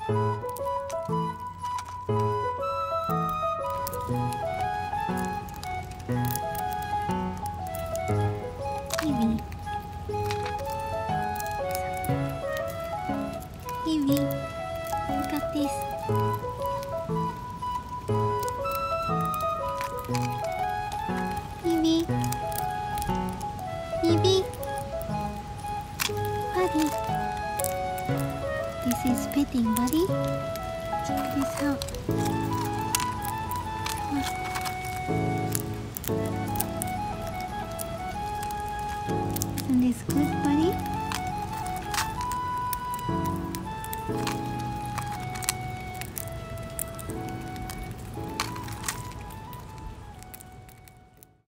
Evie, look at this. Evie, Evie, buddy. This is petting, buddy. Check this out. Isn't this good, buddy?